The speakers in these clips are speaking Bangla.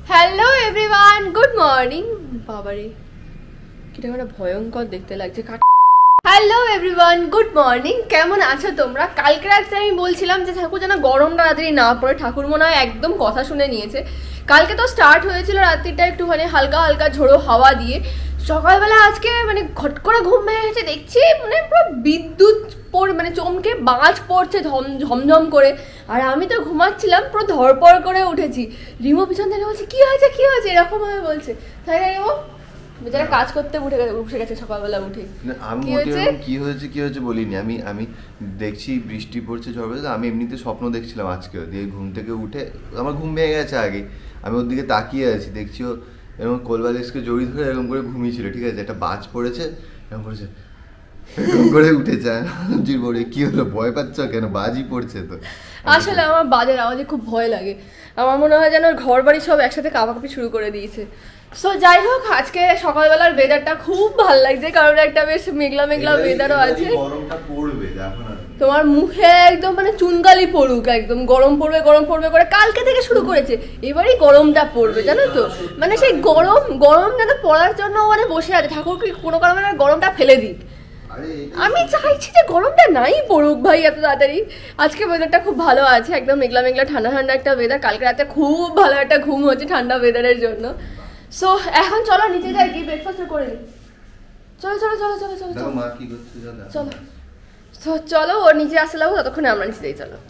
Hello everyone, good morning. বাবারে কিরকম একটা ভয়ঙ্কর দেখতে লাগছে। Hello everyone, good morning. কেমন আছো তোমরা? কালকে রাত্রে আমি বলছিলাম যে ঠাকুর যেন গরমটা রাত্রি না পড়ে। ঠাকুর মনে হয় একদম কথা শুনে নিয়েছে। কালকে তো স্টার্ট হয়েছিল রাত্রিটা একটুখানি হালকা হালকা ঝোড়ো হাওয়া দিয়ে। সকালবেলা আজকে মানে ঘট করে ঘুম ভেঙে গেছে, দেখছি মানে পুরো বিদ্যুৎ মানে চমকে বাজ পড়ছে ঝমঝম করে। আর আমি তো ঘুমাচ্ছিলাম, পুরো ধরপড় করে উঠেছি। রিমো পিছন থেকে বলছে কি হয়েছে কি হয়েছে এরকম ভাবে বলছে। তাই রিমো বেচারা কাজ করতে উঠে গেছে সকালবেলা উঠে। আমি কি হয়েছে বলিনি। আমি দেখছি বৃষ্টি পড়ছে ঝড়, আমি এমনিতে স্বপ্ন দেখছিলাম আজকে। দিয়ে ঘুম থেকে উঠে আমার ঘুম ভেঙে গেছে আগে, আমি ওর দিকে তাকিয়ে আছি, দেখছি ও এরকম কোলবালিশকে জড়িয়ে ধরে এরকম করে ঘুমিয়েছিল, ঠিক আছে। একটা বাজ পড়েছে, এরকম করেছে, এরকম করে উঠে যায়। কি হলো, ভয় পাচ্ছ কেন? বাজই পড়ছে তো। আসলে আমার বাজের আওয়াজে খুব ভয় লাগে। আমার মনে হয় যেন ঘর বাড়ি সব একসাথে কাঁপাকাঁপি শুরু করে দিয়েছে। সো যাই হোক, আজকে সকালবেলার ওয়েদারটা খুব ভালো লাগছে, কারণ একটা বেশ মেঘলা মেঘলা ওয়েদারও আছে। তোমার মুখে একদম মানে চুনকালি পড়ুক, একদম গরম পড়বে করে কালকে থেকে শুরু করেছে। এবারই গরমটা পড়বে, জানো তো। মানে সেই গরম যেন পড়ার জন্য মানে বসে আছে। ঠাকুর কি কোনো কারণে গরমটা ফেলে দিক। আমি চাইছি যে গরমটা নাই পড়ুক ভাই এত তাড়াতাড়ি। আজকে ওয়েদারটা খুব ভালো আছে, একদম মেঘলা মেঘলা ঠান্ডা ঠান্ডা একটা ওয়েদার। কালকে রাতে খুব ভালো একটা ঘুম হচ্ছে ঠান্ডা ওয়েদারের জন্য। সো এখন চলো নিচে যাই, গিয়ে ব্রেকফাস্ট করে নিই। চলো চলো চলো চলো চলো চলো চলো তো চলো, ওর নিচে আসতে লাগবো, ততক্ষণে আমরা নিচে যাই। চলো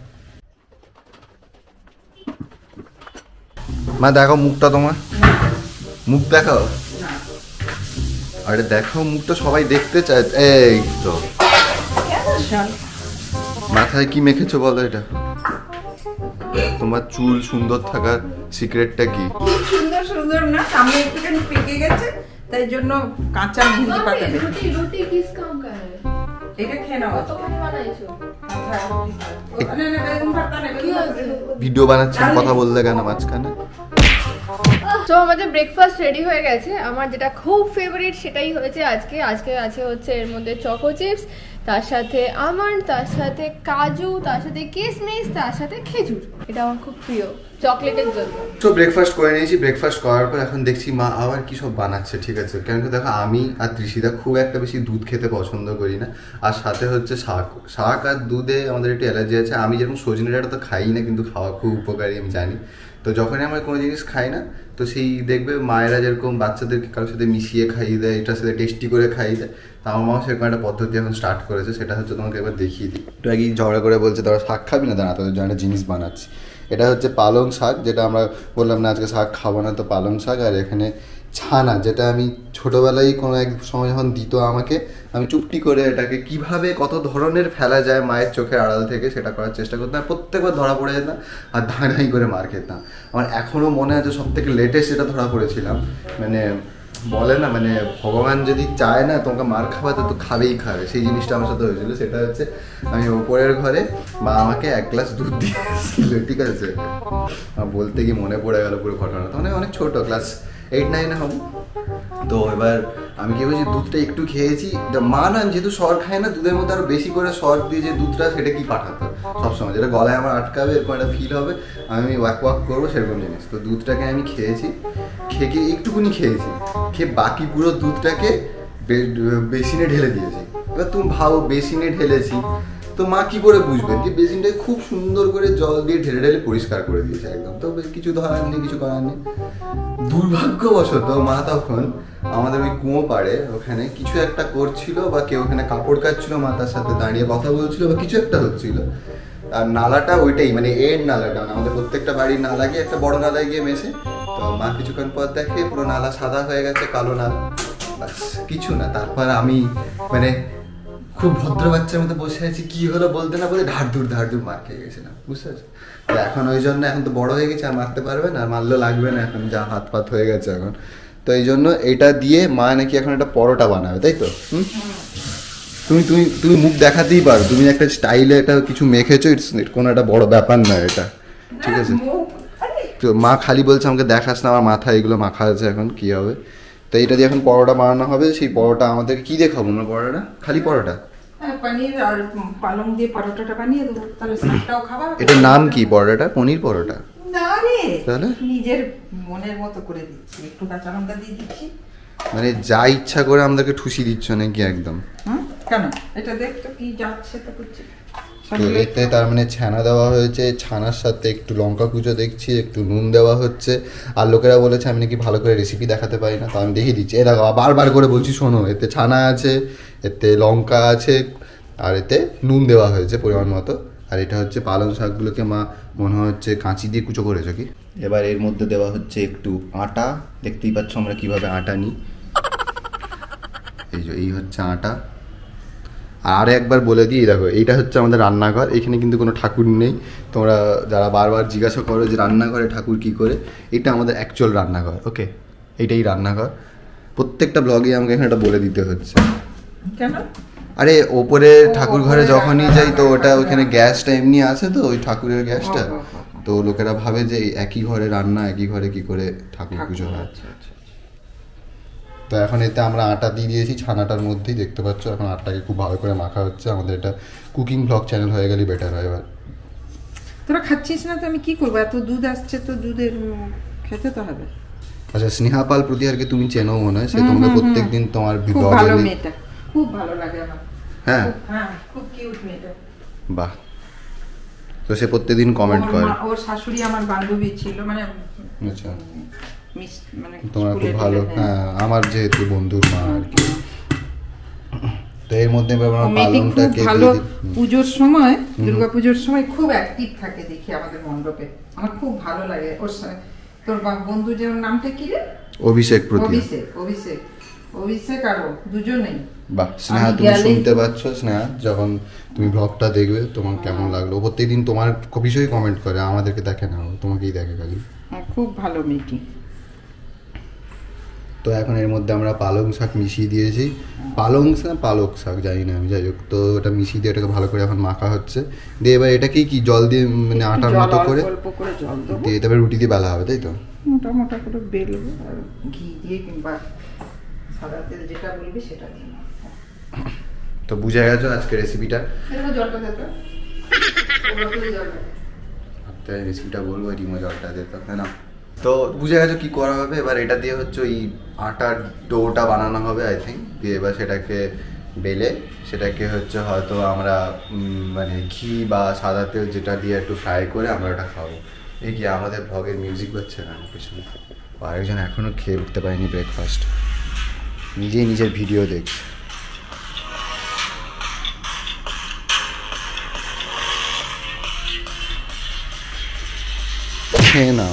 মা, দেখো মুখটা, তোমার মুখ দেখাও। আরে দেখো মুখটা, সবাই দেখতে চায়। এই তো মাথায় কি মেখেছো বলো? এটা তোমার চুল সুন্দর থাকার সিক্রেটটা কি? সুন্দর না, সামনে একটুখানি পেকে গেছে, তাই জন্য কাঁচা মেহেন্দি পাতাবে। রুটি কিস কাম করে এটা খেয়ে নাও। কতখানি বানাইছো? ভিডিও বানাচ্ছেন, কথা বললে কেন মাঝখানে? তো আমাদের ব্রেকফাস্ট রেডি হয়ে গেছে। আমার যেটা খুব ফেভারিট সেটাই হয়েছে আজকে আছে হচ্ছে এর মধ্যে চকো চিপস, তার সাথে আমন্ড, তার সাথে কাজু, তার সাথে কিশমিশ, তার সাথে খেজুর। এটা আমার খুব প্রিয় চকলেটের জন্য। তো ব্রেকফাস্ট করে নিয়েছি। ব্রেকফাস্ট করার পর এখন দেখছি মা আবার কি সব বানাচ্ছে, ঠিক আছে। কেন কি দেখো, আমি আর তৃষিদা খুব একটা বেশি দুধ খেতে পছন্দ করি না। আর সাথে হচ্ছে শাক আর দুধে আমাদের একটু অ্যালার্জি আছে। আমি যেরকম সজনে ডাঁটা তো খাই না, কিন্তু খাওয়া খুব উপকারী আমি জানি। তো যখনই আমরা কোনো জিনিস খাই না, তো সেই দেখবে মায়েরা যেরকম বাচ্চাদেরকে কারোর সাথে মিশিয়ে খাইয়ে দেয়, এটার সাথে টেস্টি করে খাইয়ে দেয়। তো আমার মাও সেরকম একটা পদ্ধতি এখন স্টার্ট করেছে। সেটা হচ্ছে তোমাকে একবার দেখিয়ে দিই। একটু আগে ঝগড়া করে বলছে তারা শাক খাবি না, দাঁড়া তোদের জন্য একটা জিনিস বানাচ্ছি। এটা হচ্ছে পালং শাক, যেটা আমরা বললাম না আজকে শাক খাবো না, তো পালং শাক। আর এখানে ছানা, যেটা আমি ছোটোবেলায় কোনো এক সময় যখন দিত আমাকে, আমি চুপটি করে এটাকে কিভাবে কত ধরনের ফেলা যায় মায়ের চোখের আড়াল থেকে সেটা করার চেষ্টা করতাম। আর প্রত্যেকবার ধরা পড়ে যেতাম আর ধাঁই করে মার খেতাম। আমার এখনও মনে আছে সব থেকে লেটেস্ট যেটা ধরা পড়েছিলাম, মানে বলে না মানে ভগবান যদি চায় না তোমাকে মার খাওয়াতে তো খাবেই খাবে, সেই জিনিসটা আমার সাথে হয়েছিল। সেটা হচ্ছে আমি ওপরের ঘরে মা আমাকে 1 গ্লাস দুধ দিয়েছিল, ঠিক আছে। বলতে গিয়ে মনে পড়ে গেল পুরো ঘটনা। তখন অনেক ছোট, ক্লাস 8-9 হব। তো এবার আমি কি বলছি, দুধটা একটু খেয়েছি। মা না যেহেতু সর খায় না, দুধের মধ্যে আরো বেশি করে সর দিয়ে যে দুধটা সেটা কি পাঠাতো সবসময়, যেটা গলায় আমার আটকাবে, এরকম একটা ফিল হবে, আমি ওয়াক করবো সেরকম জিনিস। তো দুধটাকে আমি খেয়েছি, খেয়ে একটুকুনি খেয়েছি, খেয়ে বাকি পুরো দুধটাকে বেসিনে ঢেলে দিয়েছি। এবার তুমি ভাবো, বেসিনে ঢেলেছি তো মা কি করে বুঝবে? যে বেসিনটাকে খুব সুন্দর করে জল দিয়ে ঢেলে ঢেলে পরিষ্কার করে দিয়েছে একদম। তো কিছু ধরার নেই, কিছু করার নেই। দুর্ভাগ্যবশত মা তখন আমাদের ওই কুয়ো পাড়ে ওখানে কিছু একটা করছিল, বা কেউ ওখানে কাপড় কাচ্ছিল, মা তার সাথে দাঁড়িয়ে কথা বলছিল, বা কিছু একটা হচ্ছিল। আর নালাটা ওইটাই, মানে এর নালাটা, আমাদের প্রত্যেকটা বাড়ির নালা গিয়ে একটা বড় নালায় গিয়ে মেশে। তো মা কিছুক্ষণ পর দেখে পুরো নালা সাদা হয়ে গেছে, কালো নালা, বাস কিছু না। তারপর আমি মানে খুব ভদ্র বাচ্চার মতো বসে আছি, কি হলো বলতে না বলে ধার দূর মার খেয়ে গেছিলাম, বুঝতে পারছি। তো এখন ওই জন্য, এখন তো বড় হয়ে গেছে, আর মারতে পারবে না, আর মারলেও লাগবে না, এখন যা হাত পাত হয়ে গেছে এখন। তো এই জন্য এটা দিয়ে মা নাকি এখন একটা পরোটা বানাবে, তাই তো? তুমি মুখ দেখাতেই পারো, তুমি একটা স্টাইলে এটা কিছু মেখেছো, ইটস কোনো একটা বড় ব্যাপার নয় এটা, ঠিক আছে। তো মা খালি বলছে আমাকে দেখাস না, আমার মাথায় এগুলো মাখা আছে, এখন কি হবে। তো এটা দিয়ে এখন পরোটা বানানো হবে। সেই পরোটা আমাদেরকে কি দিয়ে খাবো না? পরোটা, খালি পরোটা, পনির আর পালং দিয়ে পরোটাটা বানিয়ে দেবো, তাহলে শাকটাও খাবা। এটার নাম কি পরোটাটা? পনির পরোটা? না রে, তাহলে নিজের মনের মতো করে দিচ্ছি, একটু কাঁচা লঙ্কা দিয়ে দিচ্ছি। মানে যা ইচ্ছা করে আমাদেরকে ঠুসি দিচ্ছ নাকি একদম? কেন এটা দেখ তো কি যাচ্ছে তো করছে। তো এতে তার মানে ছানা দেওয়া হয়েছে, ছানার সাথে একটু লঙ্কা কুচো দেখছি, একটু নুন দেওয়া হচ্ছে। আর লোকেরা বলেছে আমি নাকি ভালো করে রেসিপি দেখাতে পারি না, তো আমি দেখিয়ে দিচ্ছি। এ দেখো বারবার করে বলছি শোনো, এতে ছানা আছে, এতে লঙ্কা আছে, আর এতে নুন দেওয়া হয়েছে পরিমাণ মতো। আর এটা হচ্ছে পালং শাকগুলোকে মা মনে হচ্ছে কাঁচি দিয়ে কুচো করেছো কি। এবার এর মধ্যে দেওয়া হচ্ছে একটু আটা, দেখতেই পাচ্ছ আমরা কিভাবে আটা নিই। এই হচ্ছে আটা। আর একবার বলে দিই, দেখো এইটা হচ্ছে আমাদের রান্নাঘর, এখানে কিন্তু কোনো ঠাকুর নেই। তোমরা যারা বারবার জিজ্ঞাসা করো যে রান্নাঘরে ঠাকুর কি করে, এটা আমাদের অ্যাকচুয়াল রান্নাঘর। ওকে, এইটাই রান্নাঘর। প্রত্যেকটা ব্লগে আমাকে এখানে এটা বলে দিতে হচ্ছে। কেন? আরে ওপরে ঠাকুর ঘরে যখনই যাই তো ওটা ওখানে গ্যাসটা এমনি আছে, তো ওই ঠাকুরের গ্যাসটা, তো লোকেরা ভাবে যে একই ঘরে রান্না, একই ঘরে কি করে ঠাকুর পুজো হয়। তো এখন এতে আমরা আটা দিয়ে দিয়েছি ছানাটার মধ্যেই, দেখতে পাচ্ছ। এখন আটাটাকে খুব ভালো করে মাখা হচ্ছে। আমাদের এটা কুকিং ব্লগ চ্যানেল হয়ে গেলে বেটার হয়। এবার তোরা খাচ্ছিস না তো আমি কি করবো? এত দুধ আসছে তো দুধের খেতে তো হবে। আচ্ছা, স্নেহা পাল প্রতিহারকে তুমি চেনো মনে হয়, সে তোমাকে প্রত্যেকদিন তোমার খুব ভালো মেয়েটা, খুব ভালো লাগে আমার। হ্যাঁ খুব কিউট মেয়েটা। বাহ। তো সে প্রত্যেকদিন কমেন্ট করে। ওর শাশুড়ি আমার বান্ধবী ছিল, মানে আচ্ছা মানে তোমার খুব ভালো। হ্যাঁ, আমার যেহেতু বন্ধুর মা আর কি। তো এর মধ্যে পালংটাকে ভালো পুজোর সময়, দুর্গাপুজোর সময় খুব অ্যাক্টিভ থাকে দেখি আমাদের মণ্ডপে। আমার খুব ভালো লাগে ওর। তোর বন্ধু যে নামটা কি রে? অভিষেক প্রতি। অভিষেক আরো দুজনেই। বাহ। স্নেহা তুমি শুনতে পাচ্ছ? স্নেহা, যখন তুমি ব্লগটা দেখবে তোমার কেমন লাগলো? প্রত্যেকদিন তোমার বিষয়ে কমেন্ট করে, আমাদেরকে দেখে না, তোমাকেই দেখে খালি। খুব ভালো মিটিং। তো এখন এর মধ্যে আমরা পালং শাক মিশিয়ে দিয়েছি। পালক শাক জানি না আমি, যাই হোক। তো ওটা মিশিয়ে দিয়ে এটাকে ভালো করে এখন মাখা হচ্ছে। দিয়ে এবার এটাকেই কি জল দিয়ে মানে আটার মতো করে দিয়ে তারপরে রুটি দিয়ে বেলা হবে, তাই তো? মোটা মোটা করে বেলবো আর ঘি দিয়ে কিংবা সাদা তেল যেটা বলবি সেটা দিয়ে। তো বুঝে গেছো আজকে রেসিপিটা। জলটা দে তো। রেসিপিটা বলবো, রিমো জলটা দিতে, তাই না? তো বুঝে গেছো কি করা হবে। এবার এটা দিয়ে হচ্ছে ওই আটার ডোটা বানানো হবে আই থিঙ্ক। দিয়ে এবার সেটাকে বেলে সেটাকে হচ্ছে হয়তো আমরা মানে ঘি বা সাদা তেল যেটা দিয়ে একটু ফ্রাই করে আমরা ওটা খাবো। এই কি আমাদের ব্লগের মিউজিক বাজছে না পিছনে? আরেকজন এখনও খেয়ে উঠতে পারেনি ব্রেকফাস্ট, নিজেই নিজের ভিডিও দেখছে। খেয়ে নাও।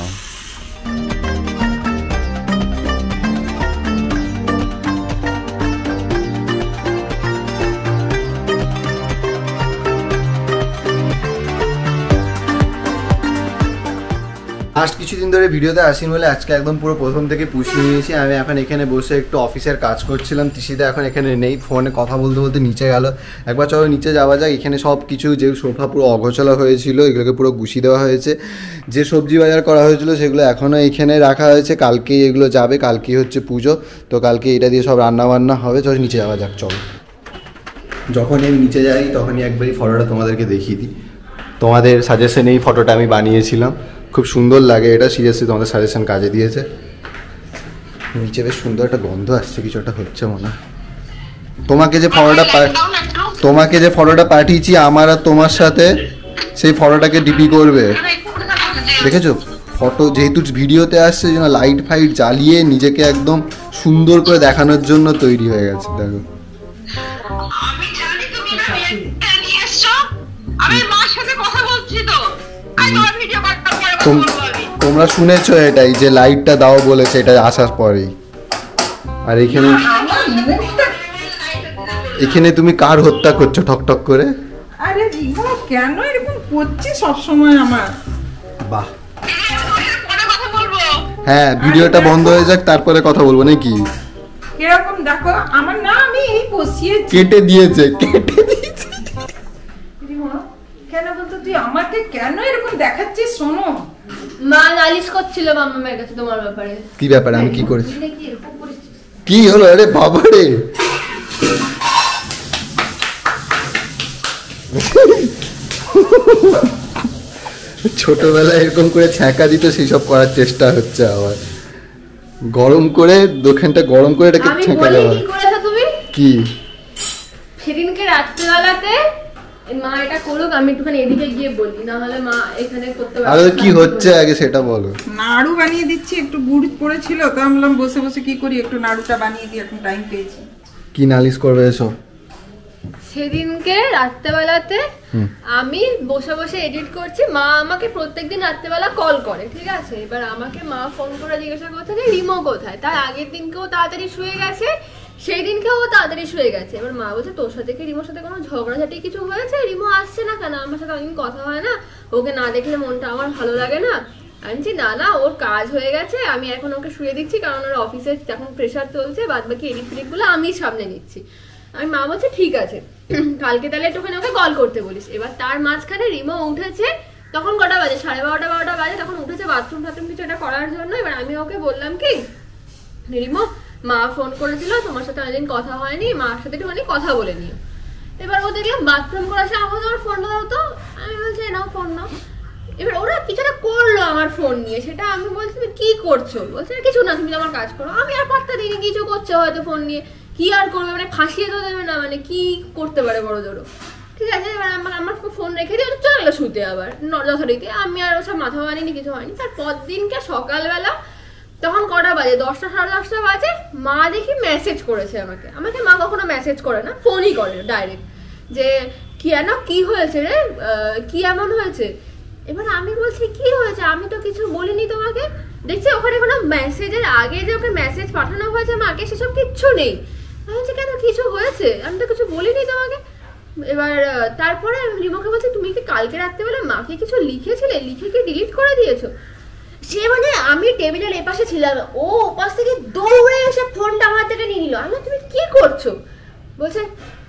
লাস্ট কিছুদিন ধরে ভিডিওতে আসিনি বলে আজকে একদম পুরো প্রথম থেকে পুষিয়ে নিয়েছি। আমি এখন এখানে বসে একটু অফিসের কাজ করছিলাম। তিশিদা এখন এখানে নেই, ফোনে কথা বলতে বলতে নিচে গেল। একবার চলো নিচে যাওয়া যাক। এখানে সব কিছু যে সোফা পুরো অগোছালো হয়েছিল এগুলোকে পুরো গুছিয়ে দেওয়া হয়েছে। যে সবজি বাজার করা হয়েছিল সেগুলো এখনও এখানে রাখা হয়েছে, কালকেই এগুলো যাবে। কালকেই হচ্ছে পুজো, তো কালকে এটা দিয়ে সব রান্না বান্না হবে। চলো নিচে যাওয়া যাক। চলো, যখনই আমি নিচে যাই তখনই একবারই ফটোটা তোমাদেরকে দেখিয়ে দিই। তোমাদের সাজেশনে এই ফটোটা আমি বানিয়েছিলাম, খুব সুন্দর লাগে এটা। সিরিয়াসলি তোমাদের সাজেশন কাজে দিয়েছে। নিচে বেশ সুন্দর একটা গন্ধ আসছে, কিছু একটা হচ্ছে মনে হয়। তোমাকে যে ফটোটা পাঠিয়েছি আমার আর তোমার সাথে, সেই ফটোটাকে ডিপি করবে, দেখেছো? ফটো যেহেতু ভিডিওতে আসছে যেন লাইট ফাইট জ্বালিয়ে নিজেকে একদম সুন্দর করে দেখানোর জন্য তৈরি হয়ে গেছে। দেখো তোমরা শুনেছো এটাই যে লাইটটা দাও বলেছে এটা আসার পরেই। আর এখানে তুমি কার হত্যা করছো ঠকঠক করে? আরে রিমো কেন এরকম করছিস সব সময় আমার? বাহ। হ্যাঁ, ভিডিওটা বন্ধ হয়ে যাক তারপরে কথা বলবো নাকি? এরকম দেখো আমার না, আমি এই বসিয়েছি। কেটে দিয়েছে। রিমো কেন বলতো তুই আমাকে কেন এরকম দেখাচ্ছিস? শোনো, মা নালিশ করছিল মাম্মামের কাছে তোমার ব্যাপারে। কি ব্যাপারে? আমি কি করেছি? কি হলো? আরে বাবা রে, ছোটবেলায় এরকম করে ছ্যাঁকা দিত, সেই সব করার চেষ্টা হচ্ছে আবার। গরম করে দোকানটা গরম করে এটাকে ছ্যাঁকা দেওয়া। কি করেছো তুমি? কি সেদিনকে রাত্রিবেলাতে মা এটা করুক, আমি একটুখানি এদিকে গিয়ে বলি, না হলে মা এখানে করতে পারবে। আরে কি হচ্ছে আগে সেটা বলো। নাড়ু বানিয়ে দিচ্ছি, একটু গুড় পড়েছিল তো আমি বললাম বসে বসে কি করি, একটু নাড়ুটা বানিয়ে দিই, এখন টাইম পেয়েছি। কি নালিশ করবে এসব? সেদিনকে রাত্রেবেলাতে আমি বসে বসে এডিট করছি, মা আমাকে প্রত্যেকদিন রাত্রেবেলা কল করে, ঠিক আছে। এবার আমাকে মা ফোন করে জিজ্ঞাসা করছে যে রিমো কোথায়। তার আগের দিনকেও তাড়াতাড়ি শুয়ে গেছে, সেই দিনকেও তাড়াতাড়ি শুয়ে গেছে। এবার মা বলছে তোর সাথে কি রিমোর সাথে কোনো ঝগড়াঝাটি কিছু হয়েছে? রিমো আসছে না কেন? আমার সাথে অনেকদিন কথা হয় না, ওকে না দেখলে মনটা আমার ভালো লাগে না। আমি না না, ওর কাজ হয়ে গেছে, আমি এখন ওকে শুয়ে দিচ্ছি, কারণ ওর অফিসে এখন প্রেশার চলছে, বাদ বাকি এডিট ফিডিটগুলো আমি সামনে নিচ্ছি। আমি মা বলছে ঠিক আছে, কালকে তাহলে একটুখানি ওকে কল করতে বলিস। এবার তার মাঝখানে রিমো উঠেছে, তখন কটা বাজে, 12:30 বাজে, তখন উঠেছে বাথরুম কিছু এটা করার জন্য। এবার আমি ওকে বললাম কি রিমো, মা ফোন করেছিল, তোমার সাথে অনেকদিন কথা হয়নি, মার সাথে একটুখানি কথা বলে নিও। এবার ও দেখলাম বাথরুম করেছে, আমাকে তোমার ফোনটা দাও তো। আমি বলছি নাও ফোন নাও। এবার ওরা কিছুটা করলো আমার ফোন নিয়ে, সেটা আমি বলছি তুমি কি করছো? বলছে কিছু না, তুমি আমার কাজ করো। আমি আর পাত্তা দিইনি, কিছু করছে হয়তো ফোন নিয়ে, কি আর করবে, মানে ফাঁসিয়ে তো দেবে না, মানে কি করতে পারে বড় জোরো, ঠিক আছে। এবার আমার ফোন রেখে দিয়ে চলে গেলো শুতে আবার যথারীতি। আমি আর ওসব মাথা মানিনি, কিছু হয়নি। তার পরদিনকে সকালবেলা তখন কটা বাজে, 10টা 10:30 বাজে, মা দেখি মেসেজ করেছে আমাকে। মা কখনো মেসেজ করে না, ফোনই করে ডাইরেক্ট, যে কি হয়েছে রে, কি এমন হয়েছে। এবার আমি বলছি কি হয়েছে, আমি তো কিছু বলিনি তোমাকে। দেখছি ওখানে কোনো মেসেজের আগে যে ওকে মেসেজ পাঠানো হয়েছে মাকে, সেসব কিচ্ছু নেই। আমি বলছি কেন, কিছু হয়েছে? আমি তো কিছু বলিনি তোমাকে। এবার তারপরে আমি রিমোকে বলছি তুমি কি কালকে রাত্রেবেলা মাকে কিছু লিখেছিলে, লিখে কি ডিলিট করে দিয়েছো? সে মানে আমি টেবিলের এপাশে ছিলাম, ও ওপাশ থেকে দৌড়ে এসে ফোনটা আমার থেকে নিয়ে নিল। আমি তুমি কি করছো? বলছে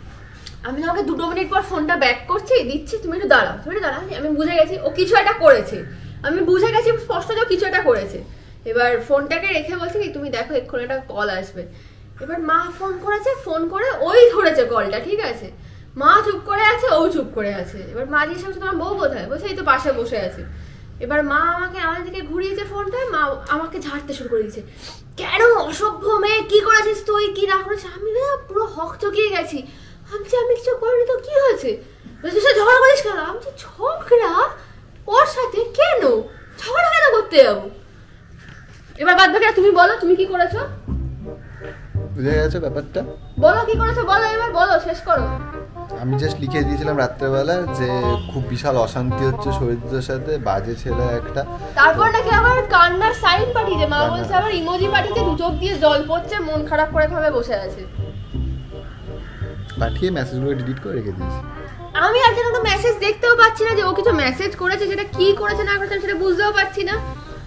আমি তোমাকে 2 মিনিট পর ফোনটা ব্যাক করছি, দিচ্ছি, তুমি একটু দাঁড়াও, আমি বুঝে গেছি ও কিছু একটা করেছে, আমি বুঝে গেছি স্পষ্ট যে কিছু একটা করেছে। এবার ফোনটাকে রেখে বলছি কি তুমি দেখো এক্ষুনি একটা কল আসবে। এবার মা ফোন করেছে, ফোন করে ওই ধরেছে কলটা, ঠিক আছে। মা চুপ করে আছে, ও চুপ করে আছে। এবার মা জিজ্ঞেস করছে তোমার বউ কোথায়? বলছে এই তো পাশে বসে আছে। এবার মা আমাকে আমার দিকে ঘুরিয়েছে ফোনটা, মা আমাকে ঝাড়তে শুরু করে দিয়েছে, কেন অসভ্য মেয়ে, কি করেছিস তুই, কি না করেছিস। আমি পুরো হক চকিয়ে গেছি। আমি কিছু করিনি তো কি হয়েছে? ঝগড়া করিস কেন? আমি ঝগড়া ওর সাথে কেন, ঝগড়া কেন করতে যাবো? এবার বাদ বাকি তুমি বলো, তুমি কি করেছো? বুঝে গেছো ব্যাপারটা? বলো কি করেছো, বলো, এবার বলো, শেষ করো। আমি জাস্ট লিখে দিয়েছিলাম রাত্রেবেলা যে খুব বিশাল অশান্তি হচ্ছে শহীদদের সাথে, বাজে ছেলে একটা। তারপর নাকি আবার কান্নার সাইন পাঠিয়েছে, মা বলছে আবার ইমোজি পাঠিয়েছে, 2 চোখ দিয়ে জল পড়ছে, মন খারাপ করে ভাবে বসে আছে। পাঠিয়ে মেসেজগুলো ডিলিট করে রেখে দিয়েছি। আমি আর যেন তো মেসেজ দেখতেও পাচ্ছি না যে ও কিছু মেসেজ করেছে, সেটা কি করেছে না করেছে সেটা বুঝতেও পারছি না।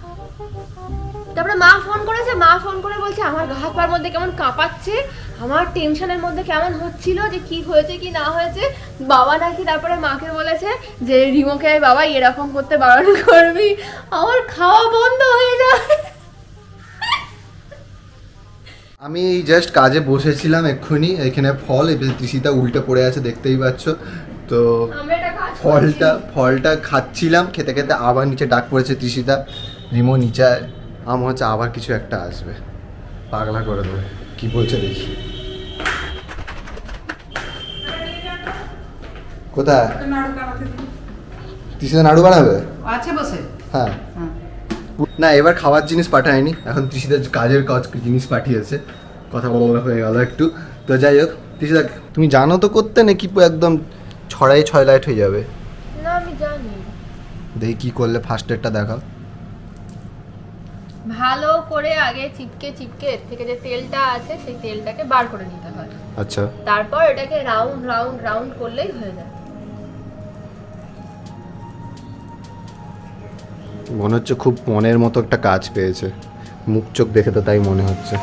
তারপরে মা ফোন করেছে, মা ফোন করে বলছে আমার গা হাত পার মধ্যে কেমন কাঁপাচ্ছে, আমার টেনশনের মধ্যে কেমন হচ্ছিল যে কি হয়েছে কি না হয়েছে। বাবা নাকি তারপরে মাকে বলেছে যে রিমোকে বাবা এরকম করতে বারণ করবি, আমার খাওয়া বন্ধ হয়ে যায়। আমি জাস্ট কাজে বসেছিলাম এক্ষুনি, এখানে ফল তৃষিতা উল্টে পড়ে আছে দেখতেই পাচ্ছ তো। ফলটা খাচ্ছিলাম, খেতে খেতে আবার নিচে ডাক পড়েছে তৃষিতা, রিমো নিচে আমার হচ্ছে আবার কিছু একটা আসবে, পাগলা করে দেবে। কি বলছে দেখি, কোথায় তৃষিতা নাড়ু বানাবে? আছে বসে। হ্যাঁ না, এবার খাওয়ার জিনিস পাঠায়নি, এখন তৃষিতা কাজের জিনিস পাঠিয়েছে, কথা বলা হয়ে গেল একটু। তো যাই হোক তৃষিতা, তুমি জানো তো করতে নাকি একদম ছড়াই 6 লাইট হয়ে যাবে? না আমি জানি। দেখি কি করলে, ফার্স্ট এডটা দেখাও। ভালো করে আগে চিপকে এর থেকে যে তেলটা আছে সেই তেলটাকে বার করে নিতে হয়। আচ্ছা, তারপর এটাকে রাউন্ড রাউন্ড রাউন্ড করলেই হয়ে যায়। মনে হচ্ছে খুব মনের মতো একটা কাজ পেয়েছে, মুখ চোখ দেখে তো তাই মনে হচ্ছে।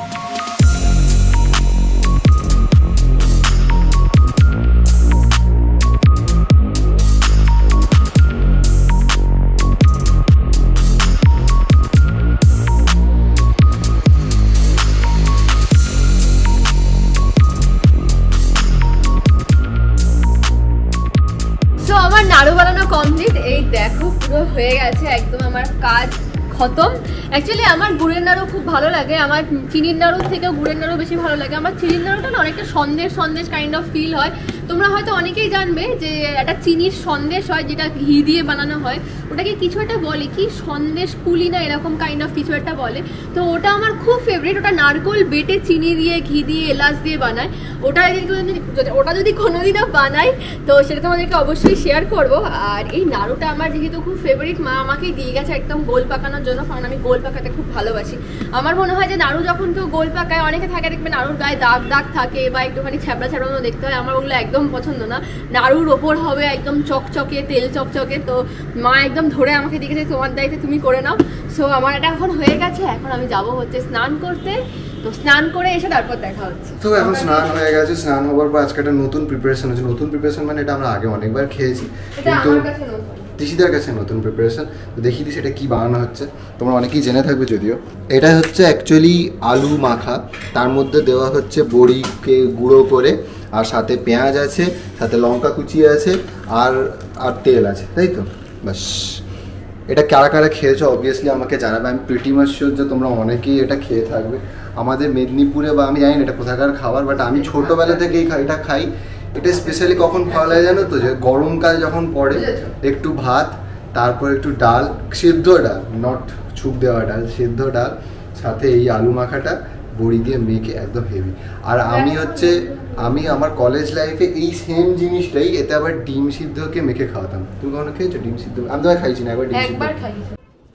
নাড়ু বানানো কমপ্লিট। এই দেখো পুরো হয়ে গেছে একদম আমার কাজ খতম। অ্যাকচুয়ালি আমার গুড়ের নাড়ু খুব ভালো লাগে, আমার চিনির নাড়ুর থেকেও গুড়ের নাড়ু বেশি ভালো লাগে। আমার চিনির নাড়ুটা না অনেকটা sandesh sandesh kind of feel হয়। তোমরা হয়তো অনেকেই জানবে যে একটা চিনির সন্দেশ হয় যেটা ঘি দিয়ে বানানো হয়, ওটাকে কিছু একটা বলে কি সন্দেশ পুলি না এরকম কাইন্ড অফ কিছু একটা বলে। তো ওটা আমার খুব ফেভারিট, ওটা নারকোল বেটে চিনি দিয়ে ঘি দিয়ে এলাচ দিয়ে বানায়। ওটা যদি কোনোদিনও বানাই তো সেটা তোমাদেরকে অবশ্যই শেয়ার করব। আর এই নাড়ুটা আমার যেহেতু খুব ফেভারিট, মা আমাকে দিয়ে গেছে একদম গোল পাকানোর জন্য, কারণ আমি গোল পাকাতে খুব ভালোবাসি। আমার মনে হয় যে নাড়ু যখন কেউ গোল পাকায়, অনেকে থাকে দেখবে নাড়ুর গায়ে দাগ দাগ থাকে বা একটুখানি ছ্যাবড়া ছ্যাবড়ানো দেখতে হয়, আমার ওগুলো একদম পছন্দ না। নাড়ুর ওপর হবে একদম চকচকে তেল চকচকে। তো মা একদম ধরে আমাকে দিয়েছে তোমার দায়িত্বে তুমি করে নাও। সো আমার এটা এখন হয়ে গেছে, এখন আমি যাব হচ্ছে স্নান করতে। তো স্নান করে এসে তারপর দেখা হচ্ছে। তো এখন স্নান হয়ে গেছে, স্নান হওয়ার পর আজকে একটা নতুন প্রিপারেশন হচ্ছে। নতুন প্রিপারেশন মানে এটা আমরা আগে অনেকবার খেয়েছি, কিন্তু তিশিদার কাছে নতুন প্রিপারেশন। তো দেখি দিস এটা কি বানানো হচ্ছে, তোমরা অনেকেই জেনে থাকবে যদিও। এটা হচ্ছে অ্যাকচুয়ালি আলু মাখা, তার মধ্যে দেওয়া হচ্ছে বড়িকে গুঁড়ো করে, আর সাথে পেঁয়াজ আছে, সাথে লঙ্কা কুচি আছে, আর আর তেল আছে, তাই তো বাস। এটা কারা কারা খেয়েছো অবভিয়াসলি আমাকে জানাবে। আমি প্রিটি মাচ শিওর যে তোমরা অনেকেই এটা খেয়ে থাকবে। আমাদের মেদিনীপুরে বা আমি জানি না এটা কোথাকার খাবার, বাট আমি ছোটোবেলা থেকেই এটা খাই। এটা স্পেশালি কখন খাওয়া লাগে জানো তো, যে গরমকাল যখন পড়ে একটু ভাত, তারপর একটু ডাল, সেদ্ধ ডাল, নট ছুপ দেওয়া ডাল, সেদ্ধ ডাল, সাথে এই আলু মাখাটা বড়ি দিয়ে মেখে একদম হেভি। আর আমি আমার কলেজ লাইফে এই সেম জিনিসটাই এতে আবার ডিম সিদ্ধকে মেখে খাওয়াতাম। তুমি কখনো খেয়েছো ডিম সিদ্ধ? আমি তো খাইছি না, একবার ডিম সিদ্ধ খাইছি।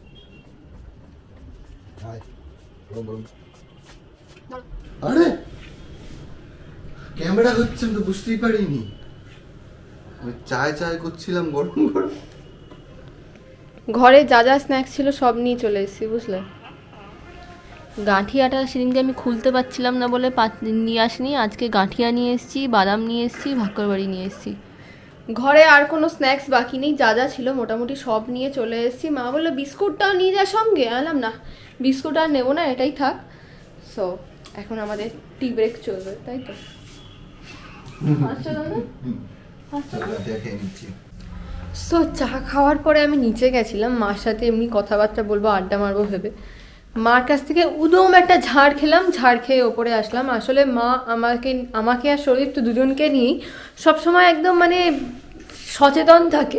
আরে ক্যামেরা হচ্ছে আমি তো বুঝতেই পারিনি, আমি চায় করছিলাম গরম গরম। ঘরে যা যা স্ন্যাক্স ছিল সব নিয়ে চলে এসেছি, বুঝলে। গাঁঠিয়াটা সেদিনকে আমি খুলতে পারছিলাম না বলে নিয়ে আসিনি, আজকে গাঁঠিয়া নিয়ে এসেছি, বাদাম নিয়ে এসেছি, ভাক্করবাড়ি নিয়ে এসেছি। ঘরে আর কোনো স্ন্যাক্স বাকি নেই, যা যা ছিল মোটামুটি সব নিয়ে চলে এসেছি। মা বললো বিস্কুটটাও নিয়ে যাওয়ার সঙ্গে, আনলাম না বিস্কুট আর নেবো না, এটাই থাক। সো এখন আমাদের টি ব্রেক চলবে, তাই তো। সো চা খাওয়ার পরে আমি নিচে গেছিলাম মার সাথে এমনি কথাবার্তা বলবো, আড্ডা মারবো ভেবে। মার কাছ থেকে উদম একটা ঝাড় খেলাম, ঝাড় খেয়ে ওপরে আসলাম। আসলে মা আমাকে আর শরীর তো দুজনকে নিয়েই সবসময় একদম মানে সচেতন থাকে।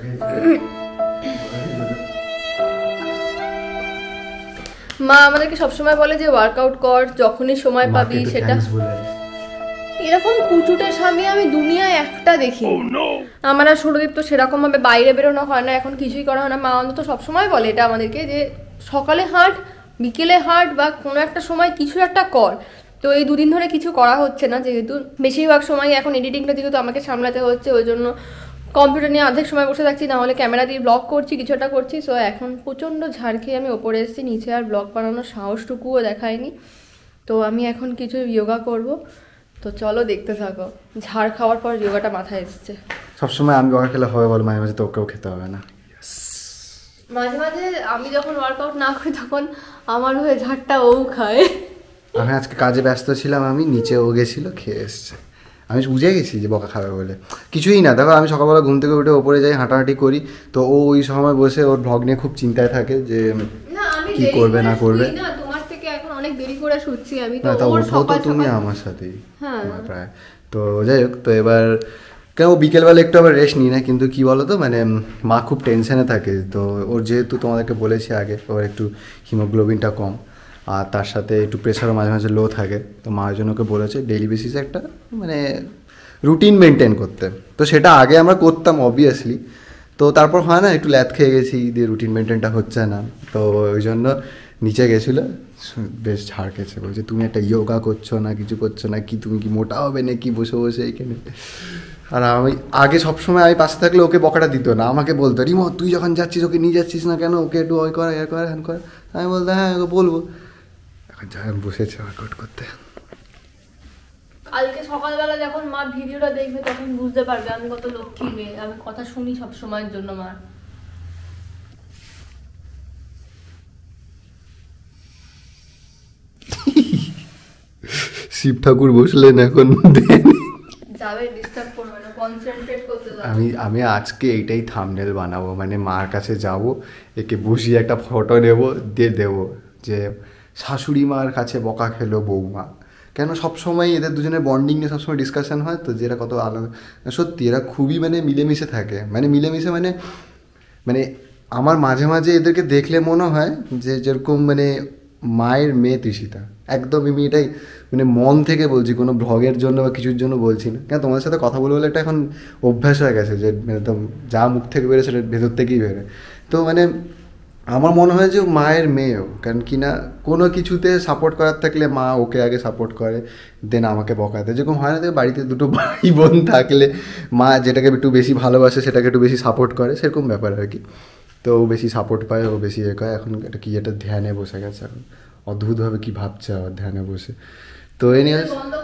মা আমাদেরকে সবসময় বলে যে ওয়ার্কআউট কর, যখনই সময় পাবি সেটা। এরকম কুচুটে স্বামী আমি দুনিয়ায় একটা দেখি। আমার আর সৌরদীপ তো সেরকম ভাবে বাইরে বেরোনো হয় না, এখন কিছুই করা হয় না। মা অন্তত সবসময় বলে এটা আমাদেরকে যে সকালে হাঁট, বিকেলে হাঁট, বা কোনো একটা সময় কিছু একটা কর। তো এই দুদিন ধরে কিছু করা হচ্ছে না, যেহেতু বেশিরভাগ সময় এখন এডিটিংটা যেহেতু আমাকে সামলাতে হচ্ছে, ওই জন্য কম্পিউটার নিয়ে অর্ধেক সময় বসে থাকছি, না হলে ক্যামেরা দিয়ে ব্লগ করছি, কিছু একটা করছি। সো এখন প্রচণ্ড ঝাড় খেয়ে আমি ওপরে এসেছি, নিচে আর ব্লগ বানানোর সাহসটুকুও দেখায়নি। তো আমি এখন কিছু যোগা করব, তো চলো দেখতে থাকো। ঝাড় খাওয়ার পর যোগাটা মাথায় এসছে। সবসময় আমি যোগা খেলে হবে বল, মাঝে মাঝে তোকেও খেতে হবে না। মাঝে মাঝে আমি যখন ওয়ার্কআউট না করি তখন আমার হয়ে ঝাড়টা ও খায়। আমি আজকে কাজে ব্যস্ত ছিলাম, আমি নিচে ও গেছিলো, খেয়ে এসছে। আমি বুঝে গেছি যে বকা খাবে বলে। কিছুই না, দেখো আমি সকালবেলা ঘুম থেকে উঠে ওপরে যাই, হাঁটাহাঁটি করি, তো ও ওই সময় বসে ওর ব্লগ নিয়ে খুব চিন্তায় থাকে যে কি করবে না করবে। তোমার থেকে এখন অনেক দেরি করে শুচ্ছি আমি, তো ওঠো তো তুমি আমার সাথেই প্রায়। তো যাই হোক, তো এবার কেন বিকেলবেলা একটু আবার রেস্ট নিই না, কিন্তু কি বলো তো মানে মা খুব টেনশনে থাকে। তো ওর যেহেতু তোমাদেরকে বলেছি আগে, ওর একটু হিমোগ্লোবিনটা কম, আর তার সাথে একটু প্রেশারও মাঝে মাঝে লো থাকে। তো মার জন্য ওকে বলেছে ডেইলি বেসিসে একটা মানে রুটিন মেনটেন করতে। তো সেটা আগে আমরা করতাম অবভিয়াসলি, তো তারপর হয় না একটু ল্যাদ খেয়ে গেছি, দিয়ে রুটিন মেনটেনটা হচ্ছে না। তো ওই জন্য নিচে গেছিলো, বেশ ঝাড় খেয়েছে, বলছে তুমি একটা যোগা করছো না, কিছু করছো না, কি তুমি কি মোটা হবে নাকি বসে বসে এইখানে। আর আমি আগে সবসময় আমি পাশে থাকলে ওকে বকাটা দিত না, আমাকে বলতো রিমো তুই যখন যাচ্ছিস ওকে নিয়ে যাচ্ছিস না কেন, ওকে একটু ওই কর এ কর হ্যান কর। আমি বলতো হ্যাঁ ওকে বলবো। এখন যা বসেছে ওয়ার্কআউট করতে। কালকে সকালবেলা যখন মা ভিডিওটা দেখবে তখন বুঝতে পারবে আমি কত লক্ষ্মী মেয়ে, আমি কথা শুনি সব সময়ের জন্য মার। শিব ঠাকুর বসলেন এখন। যাবে, ডিস্টার্ব করবে না, কনসেন্ট্রেট করতে দাও। আমি আজকে এইটাই থাম্বনেল বানাবো, মানে মার কাছে যাব, একে বসিয়ে একটা ফটো নেব, দিয়ে দেবো যে শাশুড়ি মার কাছে বকা খেলো বৌমা। কেন সবসময় এদের দুজনের বন্ডিং নিয়ে সবসময় ডিসকাশন হয় তো, যেটা কত আলাদা। সত্যি এরা খুবই মানে মিলেমিশে থাকে, মানে মিলেমিশে মানে আমার মাঝে মাঝে এদেরকে দেখলে মনে হয় যে যেরকম মানে মায়ের মেয়ে তৃষিতা, একদম আমি এটাই মানে মন থেকে বলছি, কোনো ব্লগের জন্য বা কিছুর জন্য বলছি না। কেন তোমাদের সাথে কথা বলে বলে একটা এখন অভ্যাস হয়ে গেছে যে একদম যা মুখ থেকে বেরোয় সেটা ভেতর থেকেই বেরোয়। তো মানে আমার মনে হয় যে মায়ের মেয়েও, কারণ কি না কোনো কিছুতে সাপোর্ট করার থাকলে মা ওকে আগে সাপোর্ট করে, দেন আমাকে বকা দেয়। যেরকম হয় না, বাড়িতে দুটো ভাই বোন থাকলে মা যেটাকে একটু বেশি ভালোবাসে সেটাকে একটু বেশি সাপোর্ট করে, সেরকম ব্যাপার আর কি। তো ও বেশি সাপোর্ট পায়, ও বেশি এ করে। এখন এটা কি, এটা ধ্যানে বসে গেছে এখন, অদ্ভুতভাবে কি ভাবছে আবার ধ্যানে বসে। তো এই নিয়ে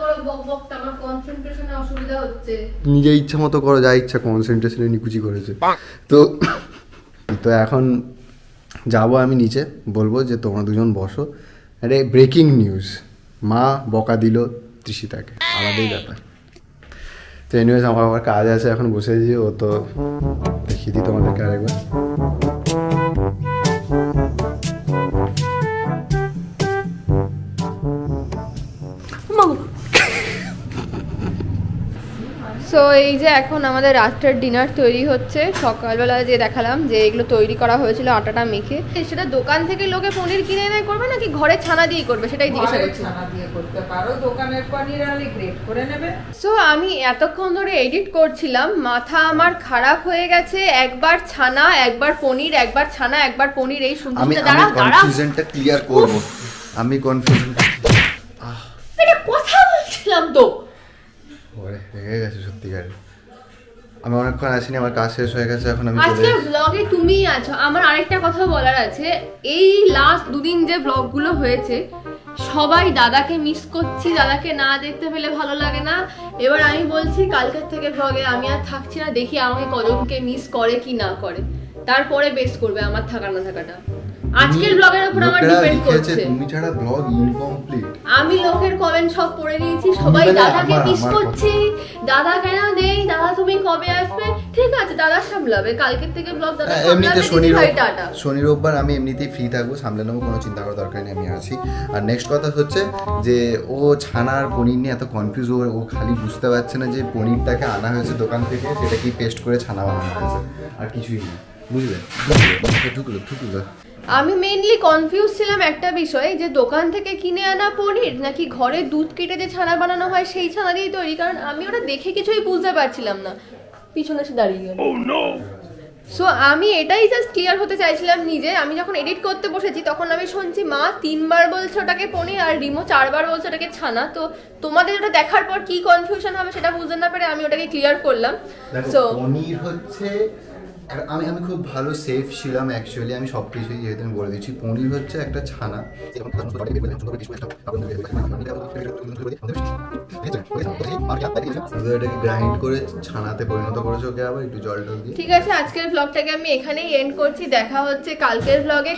নিজে ইচ্ছা মতো করো, যা ইচ্ছা, কনসেন্ট্রেশনে নিকুচি করেছে। তো তো এখন যাবো আমি নিচে, বলবো যে তোমরা দুজন বসো, আরে ব্রেকিং নিউজ, মা বকা দিল তৃষিতাকে, আলাদাই ব্যাপার। তো এনিওয়েজ আমার আবার কাজ আছে, এখন বসে দিই। ও তো দেখিয়ে দিই তোমাদেরকে আরেকবার। সো এই যে এখন আমাদের রাত্রের ডিনার তৈরি হচ্ছে। সকালবেলা যে দেখালাম যে এগুলো তৈরি করা হয়েছিল আটাটা মেখে, সেটা দোকান থেকে লোকে পনির কিনে এনে করবে নাকি ঘরে ছানা দিয়ে করবে সেটাই জিজ্ঞাসা করছি। ছানা দিয়ে করতে পারো, দোকানের পনির আনলে গ্রেট করে নেবে। সো আমি এতক্ষণ ধরে এডিট করছিলাম, মাথা আমার খারাপ হয়ে গেছে। একবার ছানা, একবার পনির, একবার ছানা, একবার পনির, এই শুনতে দাঁড়া কনফিউশনটা ক্লিয়ার করব। আমি কনফিউশনটা এটা কথা বলছিলাম তো, ওরে রেগে গেছে সত্যিকার। আমি অনেকক্ষণ আসিনি, আমার কাজ শেষ হয়ে গেছে, এখন আমি আজকে ব্লগে তুমিই আছো। আমার আরেকটা কথা বলার আছে, এই লাস্ট দুদিন যে ব্লগগুলো হয়েছে সবাই দাদাকে মিস করছি, দাদাকে না দেখতে পেলে ভালো লাগে না। এবার আমি বলছি কালকের থেকে ব্লগে আমি আর থাকছি না, দেখি আমাকে কজনকে মিস করে কি না করে, তারপরে বেস করবে আমার থাকা না থাকাটা। আজকের ব্লগের উপর আমার ডিপেন্ড করছে। তুমি ছাড়া ব্লগ ইনকমপ্লিট। আমি লোকের কমেন্ট সব পড়ে নিয়েছি, সবাই দাদাকে মিস করছি, দাদা কেন নেই, দাদা তুমি কবে আসবে। ঠিক আছে, দাদা সামলাবে, কালকের থেকে ব্লগ দাদা সামলাবে। শনি রোববার আমি এমনিতেই ফ্রি থাকবো, সামলে নেবো, কোনো চিন্তা করার দরকার নেই, আমি আছি। আর নেক্সট কথা হচ্ছে যে ও ছানার পনির নিয়ে এত কনফিউজ, ও খালি বুঝতে পারছে না যে পনিরটাকে আনা হয়েছে দোকান থেকে, সেটা কি পেস্ট করে ছানা বানানো হয়েছে, আর কিছুই না, বুঝলে? ঢুকলো। আমি মেইনলি কনফিউজ ছিলাম একটা বিষয়, যে দোকান থেকে কিনে আনা পনির নাকি ঘরে দুধ কেটে যে ছানা বানানো হয় সেই ছানা দিয়েই তৈরি, কারণ আমি ওটা দেখে কিছুই বুঝতে পারছিলাম না। পিছনে এসে দাঁড়িয়ে গেল। সো আমি এটাই জাস্ট ক্লিয়ার হতে চাইছিলাম নিজে। আমি যখন এডিট করতে বসেছি তখন আমি শুনছি মা 3 বার বলছে ওটাকে পনির আর রিমো 4 বার বলছে ওটাকে ছানা। তো তোমাদের ওটা দেখার পর কি কনফিউশন হবে সেটা বুঝতে না পেরে আমি ওটাকে ক্লিয়ার করলাম। সো পনির হচ্ছে, আমি খুব ভালো সেফ ছিলাম অ্যাকচুয়ালি, আমি সব কিছুই যেহেতু আমি বলে দিচ্ছি। পনির হচ্ছে একটা ছানা, এটাকে গ্রাইন্ড করে ছানাতে পরিণত করেছে, ওকে আবার একটু জল টল দিয়ে। ঠিক আছে, আজকের ব্লগটাকে আমি এখানেই এন্ড করছি। দেখা হচ্ছে কালকের ব্লগে।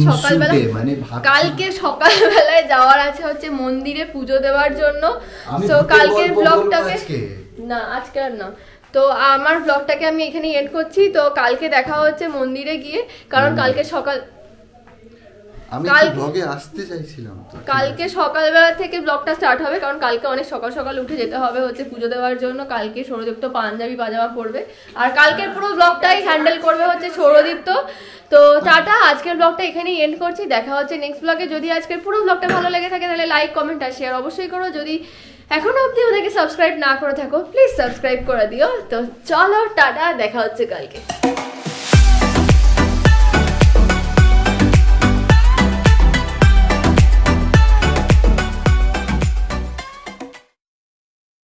কালকে সকালবেলায় যাওয়ার আছে হচ্ছে মন্দিরে পুজো দেওয়ার জন্য। সো কালকের ব্লগটাকে না, আজকে আর না, তো আমার ব্লগটাকে আমি এখানে এন্ড করছি। তো কালকে দেখা হচ্ছে মন্দিরে গিয়ে, কারণ কালকে কালকে সকালবেলা থেকে ব্লগটা স্টার্ট হবে, কারণ কালকে অনেক সকাল সকাল উঠে যেতে হবে হচ্ছে পুজো দেওয়ার জন্য। কালকে সৌরদীপ্ত পাঞ্জাবি পাজামা পরবে, আর কালকের পুরো ব্লগটাই হ্যান্ডেল করবে হচ্ছে সৌরদীপ্ত। তো টাটা, আজকের ব্লগটা এখানেই এন্ড করছি। দেখা হচ্ছে নেক্সট ব্লগে। যদি আজকের পুরো ব্লগটা ভালো লেগে থাকে তাহলে লাইক, কমেন্ট আর শেয়ার অবশ্যই করো। যদি এখনো অবধি ওদেরকে সাবস্ক্রাইব না করে থাকো প্লিজ সাবস্ক্রাইব করে দিও। তো চলো টাটা, দেখা হচ্ছে কালকে।